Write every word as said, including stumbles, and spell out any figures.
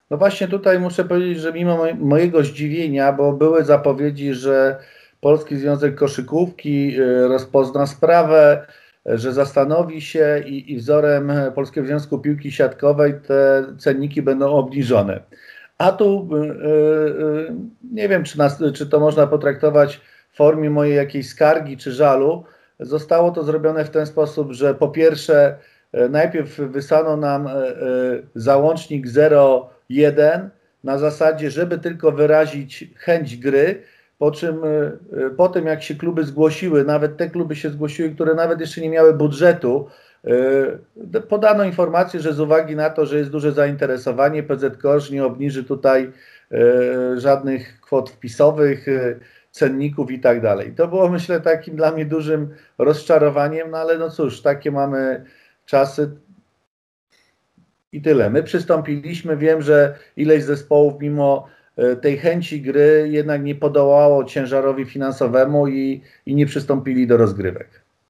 No właśnie tutaj muszę powiedzieć, że mimo mojego zdziwienia, bo były zapowiedzi, że Polski Związek Koszykówki rozpozna sprawę, że zastanowi się i, i wzorem Polskiego Związku Piłki Siatkowej te cenniki będą obniżone. A tu yy, nie wiem, czy, nas, czy to można potraktować w formie mojej jakiejś skargi czy żalu. Zostało to zrobione w ten sposób, że po pierwsze najpierw wysłano nam załącznik zero jeden na zasadzie, żeby tylko wyrazić chęć gry, po czym po tym jak się kluby zgłosiły, nawet te kluby się zgłosiły, które nawet jeszcze nie miały budżetu, podano informację, że z uwagi na to, że jest duże zainteresowanie, P Z K O Ż nie obniży tutaj żadnych kwot wpisowych, cenników i tak dalej. To było, myślę, takim dla mnie dużym rozczarowaniem, no ale no cóż, takie mamy czasy i tyle. My przystąpiliśmy, wiem, że ileś zespołów mimo tej chęci gry jednak nie podołało ciężarowi finansowemu i, i nie przystąpili do rozgrywek.